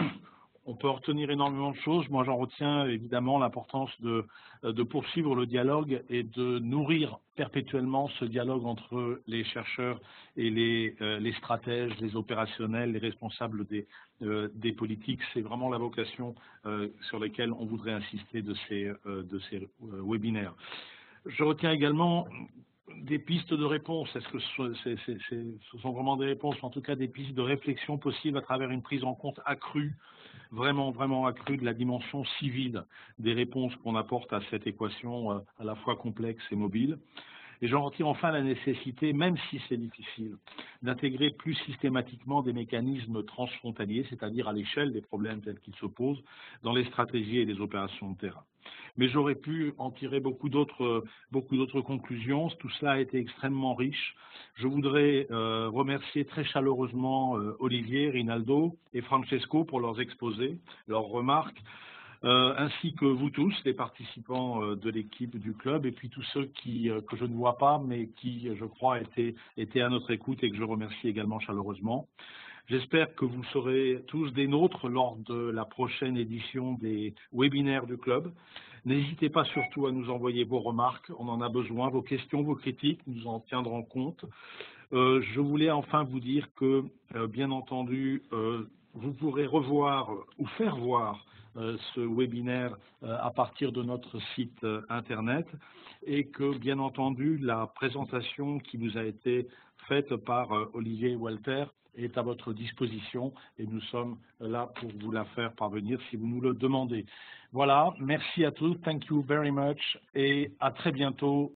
[SPEAKER 1] On peut retenir énormément de choses. Moi, j'en retiens évidemment l'importance de, de poursuivre le dialogue et de nourrir perpétuellement ce dialogue entre les chercheurs et les, euh, les stratèges, les opérationnels, les responsables des, euh, des politiques. C'est vraiment la vocation euh, sur laquelle on voudrait insister de ces, euh, de ces euh, webinaires. Je retiens également des pistes de réponse. Est-ce que ce, c'est, c'est, c'est, ce sont vraiment des réponses, en tout cas des pistes de réflexion possibles à travers une prise en compte accrue, vraiment, vraiment accrue de la dimension civile des réponses qu'on apporte à cette équation euh, à la fois complexe et mobile. Et j'en retire enfin la nécessité, même si c'est difficile, d'intégrer plus systématiquement des mécanismes transfrontaliers, c'est-à-dire à l'échelle des problèmes tels qu'ils se posent, dans les stratégies et les opérations de terrain. Mais j'aurais pu en tirer beaucoup d'autres beaucoup d'autres conclusions. Tout cela a été extrêmement riche. Je voudrais euh, remercier très chaleureusement euh, Olivier, Rinaldo et Francesco pour leurs exposés, leurs remarques, euh, ainsi que vous tous, les participants euh, de l'équipe du club, et puis tous ceux qui, euh, que je ne vois pas, mais qui, je crois, étaient, étaient à notre écoute et que je remercie également chaleureusement. J'espère que vous serez tous des nôtres lors de la prochaine édition des webinaires du club. N'hésitez pas surtout à nous envoyer vos remarques, on en a besoin, vos questions, vos critiques, nous en tiendrons compte. Euh, je voulais enfin vous dire que, euh, bien entendu, euh, vous pourrez revoir ou faire voir euh, ce webinaire euh, à partir de notre site euh, internet et que, bien entendu, la présentation qui vous a été faite par euh, Olivier et Walter est à votre disposition et nous sommes là pour vous la faire parvenir si vous nous le demandez. Voilà, merci à tous, thank you very much et à très bientôt.